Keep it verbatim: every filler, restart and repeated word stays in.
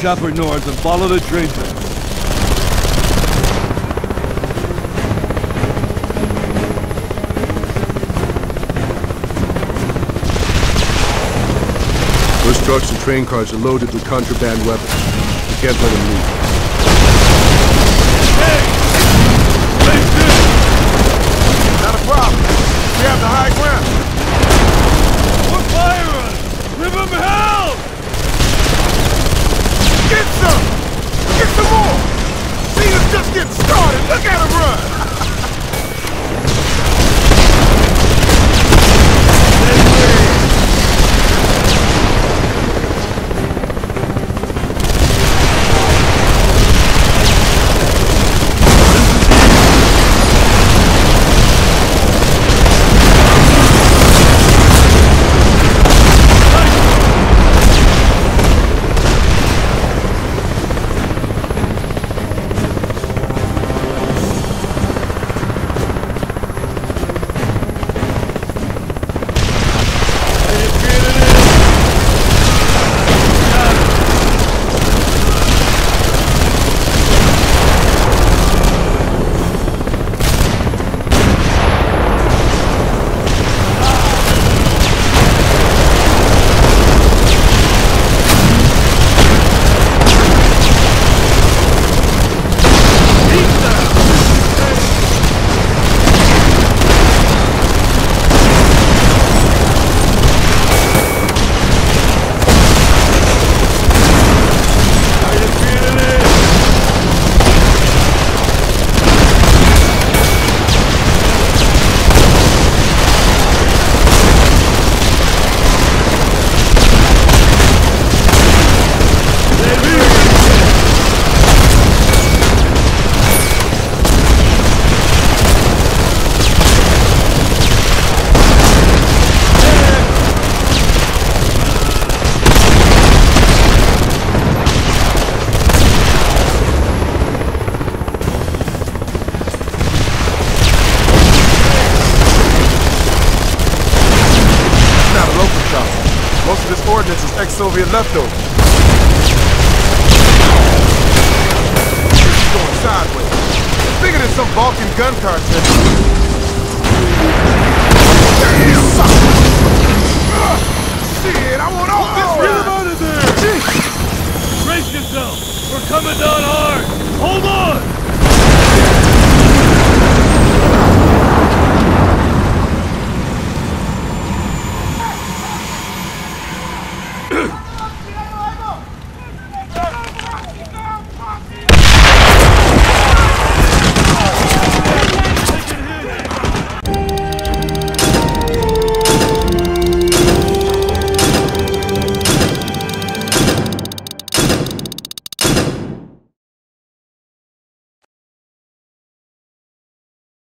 chopper north and follow the train tracks. Those trucks and train cars are loaded with contraband weapons. We can't let them leave. Hey! Stay still! Not a problem. We have the high ground. We're firing! Give them hell! Get some! Get some more! See us just getting started. Look at them run! Ex-Soviet leftovers. This is going sideways. Bigger than some Balkan gun cartel. Damn! Uh, shit, I want all this Get ride. him out of there! Brace yourself! We're coming down hard! Hold on!